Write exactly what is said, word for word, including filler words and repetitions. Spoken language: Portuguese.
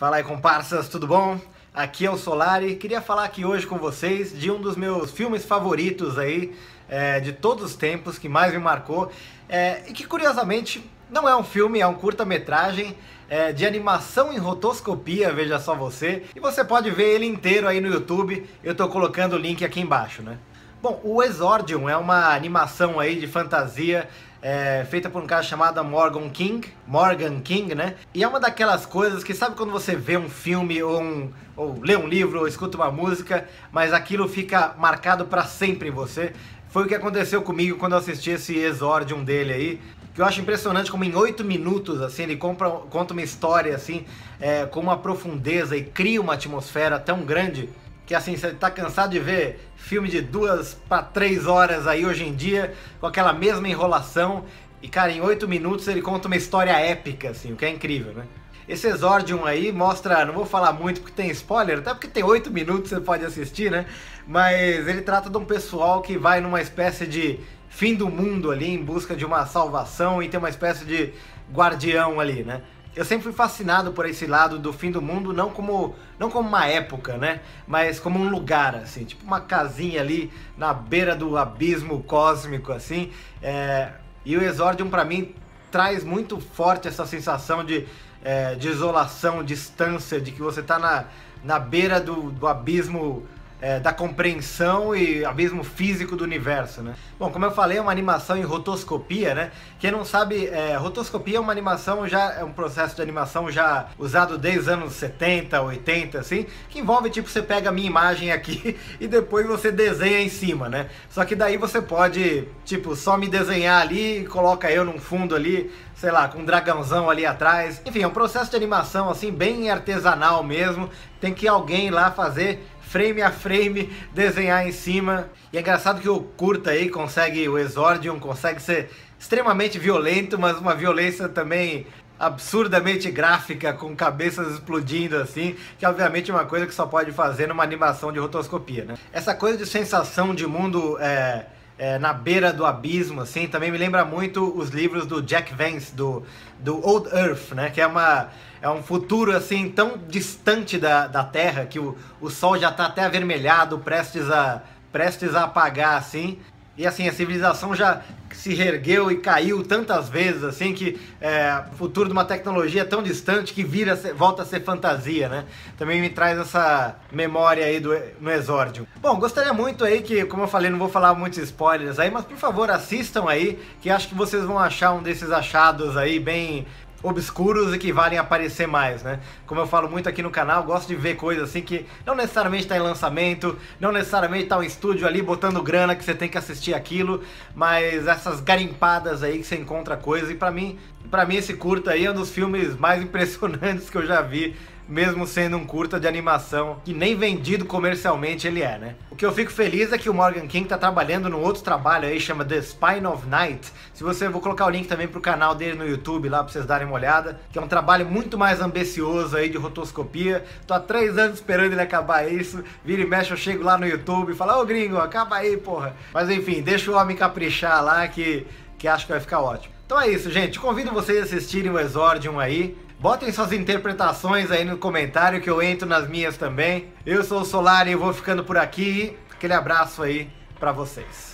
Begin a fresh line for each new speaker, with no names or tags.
Fala aí, comparsas, tudo bom? Aqui é o Solari. Queria falar aqui hoje com vocês de um dos meus filmes favoritos aí, é, de todos os tempos, que mais me marcou, é, e que curiosamente não é um filme, é um curta-metragem é, de animação em rotoscopia, veja só você, e você pode ver ele inteiro aí no YouTube, eu tô colocando o link aqui embaixo, né? Bom, o Exordium é uma animação aí de fantasia é, feita por um cara chamado Morgan King, Morgan King, né? E é uma daquelas coisas que, sabe quando você vê um filme ou, um, ou lê um livro ou escuta uma música, mas aquilo fica marcado pra sempre em você? Foi o que aconteceu comigo quando eu assisti esse Exordium dele aí, que eu acho impressionante como em oito minutos, assim, ele compra, conta uma história, assim, é, com uma profundeza e cria uma atmosfera tão grande que, assim, você tá cansado de ver filme de duas para três horas aí hoje em dia, com aquela mesma enrolação, e, cara, em oito minutos ele conta uma história épica, assim, o que é incrível, né? Esse Exordium aí mostra, não vou falar muito porque tem spoiler, até porque tem oito minutos você pode assistir, né? Mas ele trata de um pessoal que vai numa espécie de fim do mundo ali, em busca de uma salvação, e tem uma espécie de guardião ali, né? Eu sempre fui fascinado por esse lado do fim do mundo, não como, não como uma época, né? Mas como um lugar, assim, tipo uma casinha ali na beira do abismo cósmico, assim. É... E o Exordium, pra mim, traz muito forte essa sensação de, é, de isolação, distância, de que você tá na, na beira do, do abismo é, da compreensão e abismo físico do universo, né? Bom, como eu falei, é uma animação em rotoscopia, né? Quem não sabe, é, rotoscopia é uma animação, já é um processo de animação já usado desde os anos setenta, oitenta, assim, que envolve, tipo, você pega a minha imagem aqui e depois você desenha em cima, né? Só que daí você pode, tipo, só me desenhar ali e coloca eu num fundo ali, sei lá, com um dragãozão ali atrás. Enfim, é um processo de animação, assim, bem artesanal mesmo. Tem que alguém lá fazer frame a frame, desenhar em cima. E é engraçado que o curta aí consegue, o Exordium consegue ser extremamente violento, mas uma violência também absurdamente gráfica, com cabeças explodindo assim, que obviamente é uma coisa que só pode fazer numa animação de rotoscopia, né? Essa coisa de sensação de mundo é, é, na beira do abismo, assim, também me lembra muito os livros do Jack Vance, do, do Old Earth, né? Que é uma... É um futuro, assim, tão distante da, da Terra, que o, o Sol já está até avermelhado, prestes a, prestes a apagar, assim. E, assim, a civilização já se reergueu e caiu tantas vezes, assim, que é, o futuro de uma tecnologia tão distante que vira, volta a ser fantasia, né? Também me traz essa memória aí do, no Exordium. Bom, gostaria muito aí que, como eu falei, não vou falar muitos spoilers aí, mas, por favor, assistam aí, que acho que vocês vão achar um desses achados aí bem obscuros e que valem aparecer mais, né? Como eu falo muito aqui no canal, gosto de ver coisas assim que não necessariamente tá em lançamento, não necessariamente tá um estúdio ali botando grana que você tem que assistir aquilo, mas essas garimpadas aí que você encontra coisa, e pra mim, pra mim esse curta aí é um dos filmes mais impressionantes que eu já vi, mesmo sendo um curta de animação, que nem vendido comercialmente ele é, né? O que eu fico feliz é que o Morgan King tá trabalhando num outro trabalho aí, chama The Spine of Night. Se você, vou colocar o link também pro canal dele no YouTube lá pra vocês darem uma olhada, que é um trabalho muito mais ambicioso aí de rotoscopia. Tô há três anos esperando ele acabar isso, vira e mexe eu chego lá no YouTube e falo, ô gringo, acaba aí, porra. Mas enfim, deixa o homem caprichar lá que, que acho que vai ficar ótimo. Então é isso, gente, convido vocês a assistirem o Exordium aí. Botem suas interpretações aí no comentário que eu entro nas minhas também. Eu sou o Solari e vou ficando por aqui. Aquele abraço aí pra vocês.